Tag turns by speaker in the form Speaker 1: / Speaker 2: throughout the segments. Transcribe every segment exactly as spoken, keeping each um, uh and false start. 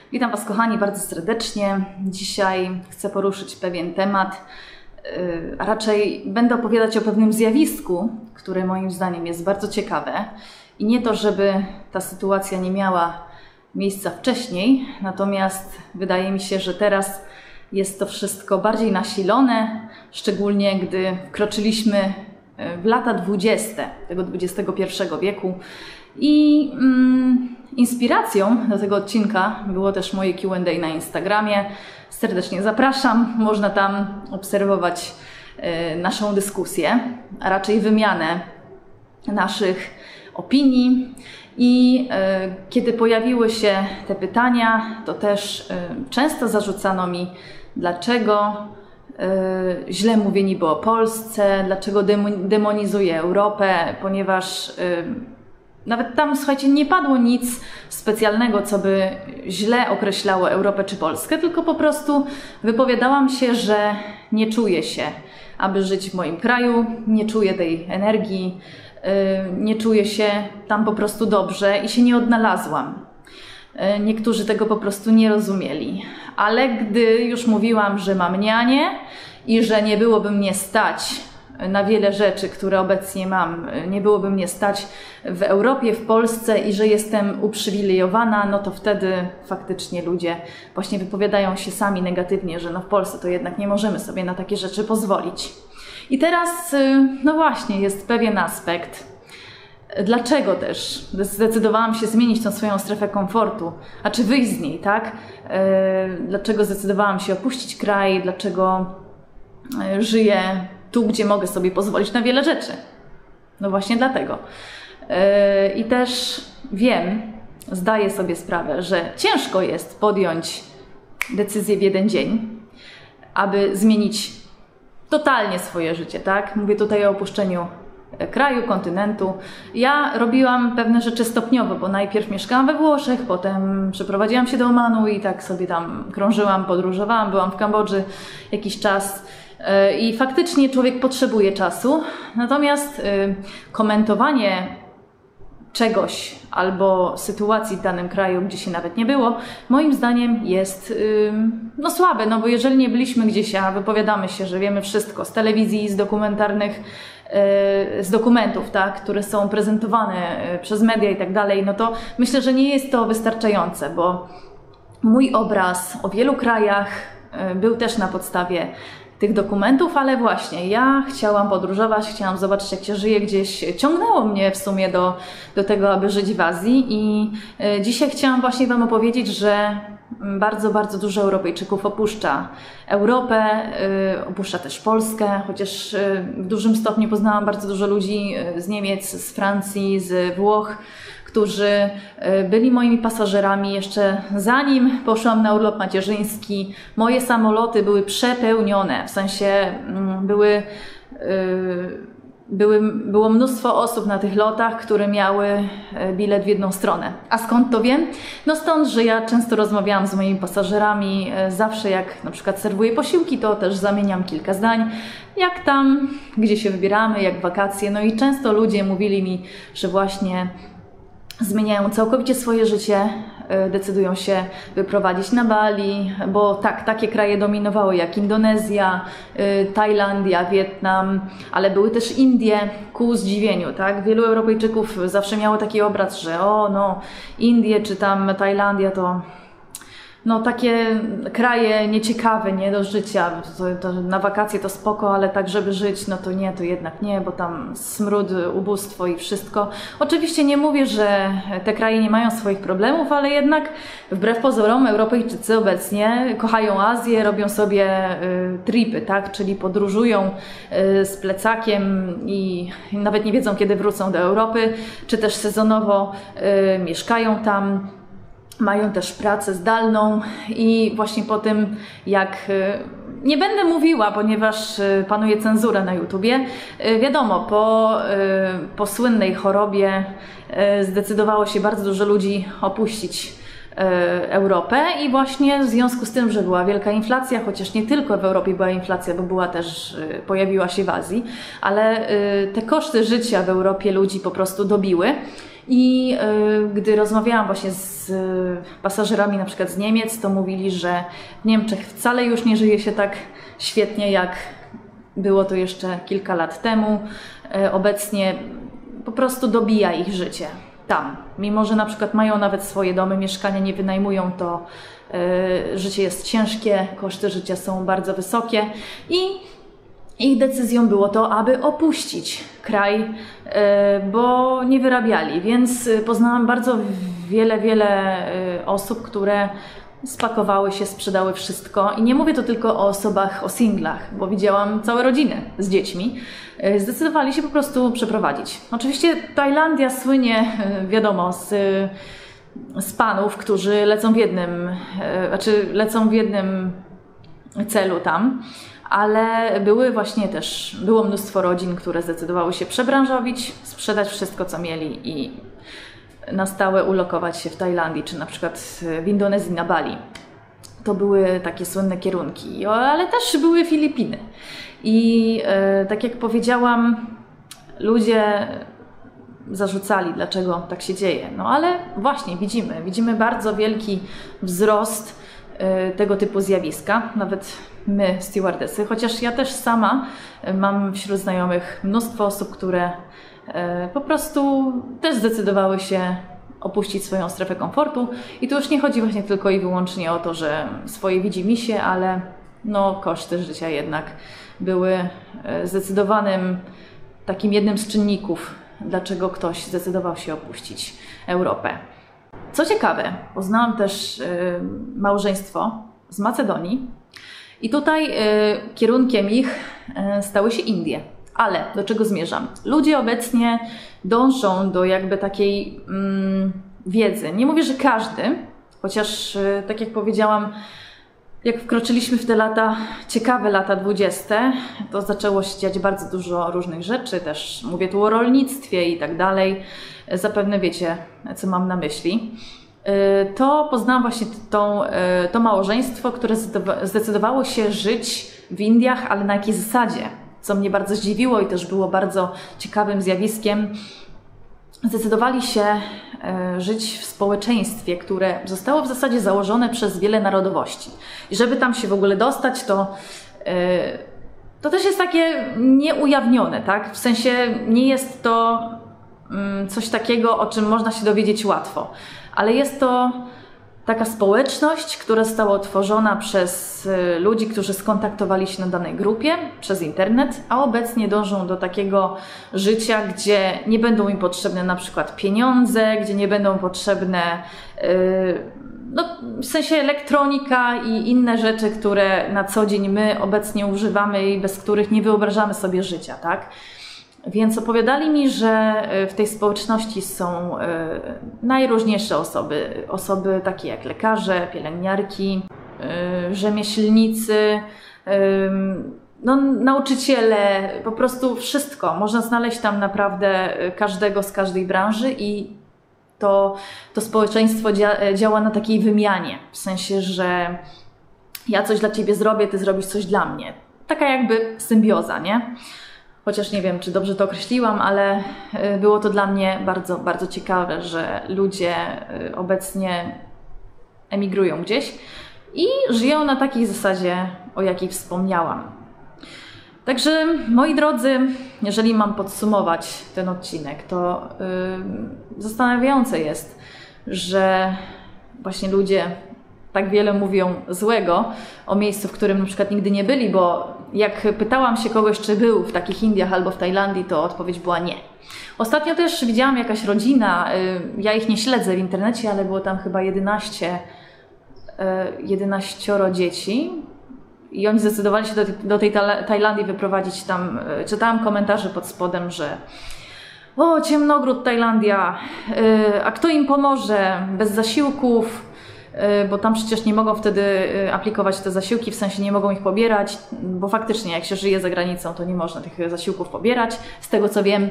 Speaker 1: Witam Was, kochani, bardzo serdecznie. Dzisiaj chcę poruszyć pewien temat, a raczej będę opowiadać o pewnym zjawisku, które moim zdaniem jest bardzo ciekawe. I nie to, żeby ta sytuacja nie miała miejsca wcześniej, natomiast wydaje mi się, że teraz jest to wszystko bardziej nasilone, szczególnie gdy wkroczyliśmy w lata dwudzieste tego dwudziestego pierwszego wieku. I mm, inspiracją do tego odcinka było też moje Q and A na Instagramie. Serdecznie zapraszam, można tam obserwować y, naszą dyskusję, a raczej wymianę naszych opinii. I y, kiedy pojawiły się te pytania, to też y, często zarzucano mi, dlaczego y, źle mówię niby o Polsce, dlaczego demonizuję Europę, ponieważ y, nawet tam, słuchajcie, nie padło nic specjalnego, co by źle określało Europę czy Polskę, tylko po prostu wypowiadałam się, że nie czuję się, aby żyć w moim kraju, nie czuję tej energii, nie czuję się tam po prostu dobrze i się nie odnalazłam. Niektórzy tego po prostu nie rozumieli, ale gdy już mówiłam, że mam nianię i że nie byłoby mnie stać na wiele rzeczy, które obecnie mam, nie byłoby mnie stać w Europie, w Polsce i że jestem uprzywilejowana, no to wtedy faktycznie ludzie właśnie wypowiadają się sami negatywnie, że no w Polsce to jednak nie możemy sobie na takie rzeczy pozwolić. I teraz, no właśnie, jest pewien aspekt. Dlaczego też zdecydowałam się zmienić tą swoją strefę komfortu, a czy wyjść z niej, tak? Dlaczego zdecydowałam się opuścić kraj, dlaczego żyję tu, gdzie mogę sobie pozwolić na wiele rzeczy. No właśnie dlatego. I też wiem, zdaję sobie sprawę, że ciężko jest podjąć decyzję w jeden dzień, aby zmienić totalnie swoje życie, tak? Mówię tutaj o opuszczeniu kraju, kontynentu. Ja robiłam pewne rzeczy stopniowo, bo najpierw mieszkałam we Włoszech, potem przeprowadziłam się do Omanu i tak sobie tam krążyłam, podróżowałam, byłam w Kambodży jakiś czas. I faktycznie człowiek potrzebuje czasu, natomiast komentowanie czegoś albo sytuacji w danym kraju, gdzie się nawet nie było, moim zdaniem jest no, słabe, no bo jeżeli nie byliśmy gdzieś, a wypowiadamy się, że wiemy wszystko z telewizji, z dokumentarnych, z dokumentów, tak, które są prezentowane przez media i tak dalej, no to myślę, że nie jest to wystarczające, bo mój obraz o wielu krajach był też na podstawie tych dokumentów, ale właśnie ja chciałam podróżować, chciałam zobaczyć, jak się żyje gdzieś. Ciągnęło mnie w sumie do, do tego, aby żyć w Azji i y, dzisiaj chciałam właśnie Wam opowiedzieć, że bardzo, bardzo dużo Europejczyków opuszcza Europę, y, opuszcza też Polskę, chociaż y, w dużym stopniu poznałam bardzo dużo ludzi z Niemiec, z Francji, z Włoch, którzy byli moimi pasażerami jeszcze zanim poszłam na urlop macierzyński. Moje samoloty były przepełnione, w sensie były, były, było mnóstwo osób na tych lotach, które miały bilet w jedną stronę. A skąd to wiem? No stąd, że ja często rozmawiałam z moimi pasażerami, zawsze jak na przykład serwuję posiłki, to też zamieniam kilka zdań, jak tam, gdzie się wybieramy, jak wakacje. No i często ludzie mówili mi, że właśnie zmieniają całkowicie swoje życie, decydują się wyprowadzić na Bali, bo tak, takie kraje dominowały jak Indonezja, Tajlandia, Wietnam, ale były też Indie, ku zdziwieniu, tak? Wielu Europejczyków zawsze miało taki obraz, że o, no, Indie czy tam Tajlandia to no takie kraje nieciekawe, nie do życia, to, to na wakacje to spoko, ale tak żeby żyć, no to nie, to jednak nie, bo tam smród, ubóstwo i wszystko. Oczywiście nie mówię, że te kraje nie mają swoich problemów, ale jednak wbrew pozorom Europejczycy obecnie kochają Azję, robią sobie y, tripy, tak, czyli podróżują y, z plecakiem i nawet nie wiedzą, kiedy wrócą do Europy, czy też sezonowo y, mieszkają tam. Mają też pracę zdalną i właśnie po tym, jak nie będę mówiła, ponieważ panuje cenzura na YouTubie, wiadomo, po, po słynnej chorobie zdecydowało się bardzo dużo ludzi opuścić Europę i właśnie w związku z tym, że była wielka inflacja, chociaż nie tylko w Europie była inflacja, bo była też, pojawiła się w Azji, ale te koszty życia w Europie ludzi po prostu dobiły. I y, gdy rozmawiałam właśnie z y, pasażerami na przykład z Niemiec, to mówili, że w Niemczech wcale już nie żyje się tak świetnie, jak było to jeszcze kilka lat temu. Y, obecnie po prostu dobija ich życie tam. Mimo że na przykład mają nawet swoje domy, mieszkania, nie wynajmują, to y, życie jest ciężkie, koszty życia są bardzo wysokie i ich decyzją było to, aby opuścić kraj, bo nie wyrabiali, więc poznałam bardzo wiele, wiele osób, które spakowały się, sprzedały wszystko i nie mówię to tylko o osobach, o singlach, bo widziałam całe rodziny z dziećmi, zdecydowali się po prostu przeprowadzić. Oczywiście Tajlandia słynie, wiadomo, z, z panów, którzy lecą w jednym, znaczy lecą w jednym celu tam, ale były właśnie też, było mnóstwo rodzin, które zdecydowały się przebranżowić, sprzedać wszystko, co mieli i na stałe ulokować się w Tajlandii, czy na przykład w Indonezji, na Bali. To były takie słynne kierunki, ale też były Filipiny. I e, tak jak powiedziałam, ludzie zarzucali, dlaczego tak się dzieje. No ale właśnie widzimy, widzimy bardzo wielki wzrost e, tego typu zjawiska, nawet my, stewardesy, chociaż ja też sama mam wśród znajomych mnóstwo osób, które e, po prostu też zdecydowały się opuścić swoją strefę komfortu i tu już nie chodzi właśnie tylko i wyłącznie o to, że swoje widzimisię, ale no koszty życia jednak były zdecydowanym takim jednym z czynników, dlaczego ktoś zdecydował się opuścić Europę. Co ciekawe, poznałam też y, małżeństwo z Macedonii i tutaj y, kierunkiem ich y, stały się Indie. Ale do czego zmierzam? Ludzie obecnie dążą do jakby takiej mm, wiedzy. Nie mówię, że każdy, chociaż y, tak jak powiedziałam, jak wkroczyliśmy w te lata, ciekawe lata dwudzieste, to zaczęło się dziać bardzo dużo różnych rzeczy, też mówię tu o rolnictwie i tak dalej. Zapewne wiecie, co mam na myśli. To poznałam właśnie tą, to małżeństwo, które zdecydowało się żyć w Indiach, ale na jakiej zasadzie, co mnie bardzo zdziwiło i też było bardzo ciekawym zjawiskiem. Zdecydowali się żyć w społeczeństwie, które zostało w zasadzie założone przez wiele narodowości. I żeby tam się w ogóle dostać, to, to też jest takie nieujawnione, tak? W sensie nie jest to coś takiego, o czym można się dowiedzieć łatwo. Ale jest to taka społeczność, która została utworzona przez ludzi, którzy skontaktowali się na danej grupie przez internet, a obecnie dążą do takiego życia, gdzie nie będą im potrzebne na przykład pieniądze, gdzie nie będą potrzebne yy, no, w sensie elektronika i inne rzeczy, które na co dzień my obecnie używamy i bez których nie wyobrażamy sobie życia, tak? Więc opowiadali mi, że w tej społeczności są najróżniejsze osoby. Osoby takie jak lekarze, pielęgniarki, rzemieślnicy, no, nauczyciele, po prostu wszystko. Można znaleźć tam naprawdę każdego z każdej branży i to, to społeczeństwo dzia działa na takiej wymianie. W sensie, że ja coś dla Ciebie zrobię, Ty zrobisz coś dla mnie. Taka jakby symbioza, nie? Chociaż nie wiem, czy dobrze to określiłam, ale było to dla mnie bardzo, bardzo ciekawe, że ludzie obecnie emigrują gdzieś i żyją na takiej zasadzie, o jakiej wspomniałam. Także, moi drodzy, jeżeli mam podsumować ten odcinek, to yy, zastanawiające jest, że właśnie ludzie tak wiele mówią złego o miejscu, w którym na przykład nigdy nie byli, bo jak pytałam się kogoś, czy był w takich Indiach albo w Tajlandii, to odpowiedź była nie. Ostatnio też widziałam jakaś rodzina, ja ich nie śledzę w internecie, ale było tam chyba jedenaście, jedenaścioro dzieci i oni zdecydowali się do, do tej Tajlandii wyprowadzić tam. Czytałam komentarze pod spodem, że o, ciemnogród Tajlandia, a kto im pomoże, bez zasiłków, bo tam przecież nie mogą wtedy aplikować te zasiłki, w sensie nie mogą ich pobierać, bo faktycznie jak się żyje za granicą, to nie można tych zasiłków pobierać, z tego co wiem.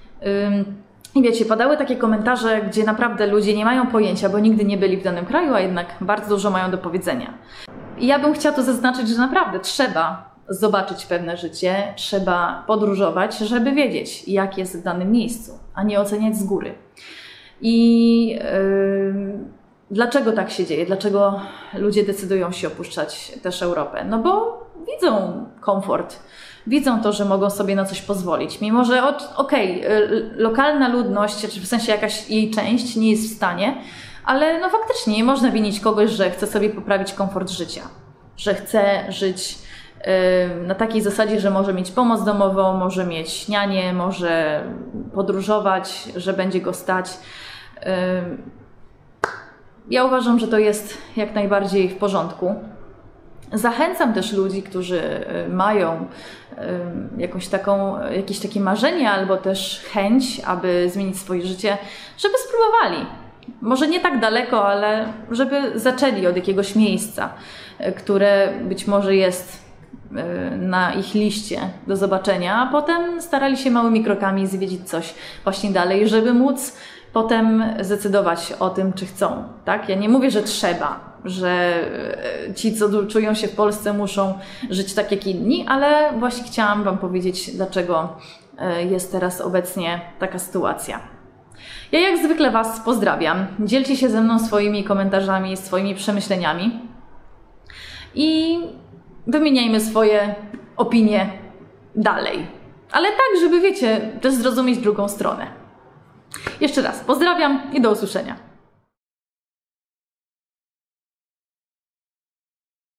Speaker 1: I wiecie, padały takie komentarze, gdzie naprawdę ludzie nie mają pojęcia, bo nigdy nie byli w danym kraju, a jednak bardzo dużo mają do powiedzenia. I ja bym chciała tu zaznaczyć, że naprawdę trzeba zobaczyć pewne życie, trzeba podróżować, żeby wiedzieć, jak jest w danym miejscu, a nie oceniać z góry. I yy, dlaczego tak się dzieje? Dlaczego ludzie decydują się opuszczać też Europę? No bo widzą komfort, widzą to, że mogą sobie na coś pozwolić. Mimo że okej, okay, lokalna ludność, czy w sensie jakaś jej część nie jest w stanie, ale no faktycznie nie można winić kogoś, że chce sobie poprawić komfort życia, że chce żyć yy, na takiej zasadzie, że może mieć pomoc domową, może mieć nianię, może podróżować, że będzie go stać. Yy, ja uważam, że to jest jak najbardziej w porządku. Zachęcam też ludzi, którzy mają jakąś taką, jakieś takie marzenie albo też chęć, aby zmienić swoje życie, żeby spróbowali. Może nie tak daleko, ale żeby zaczęli od jakiegoś miejsca, które być może jest na ich liście do zobaczenia, a potem starali się małymi krokami zwiedzić coś właśnie dalej, żeby móc potem zdecydować o tym, czy chcą. Tak? Ja nie mówię, że trzeba, że ci, co czują się w Polsce, muszą żyć tak jak inni, ale właśnie chciałam Wam powiedzieć, dlaczego jest teraz obecnie taka sytuacja. Ja jak zwykle Was pozdrawiam. Dzielcie się ze mną swoimi komentarzami, swoimi przemyśleniami i wymieniajmy swoje opinie dalej. Ale tak, żeby wiecie, też zrozumieć drugą stronę. Jeszcze raz pozdrawiam i do usłyszenia.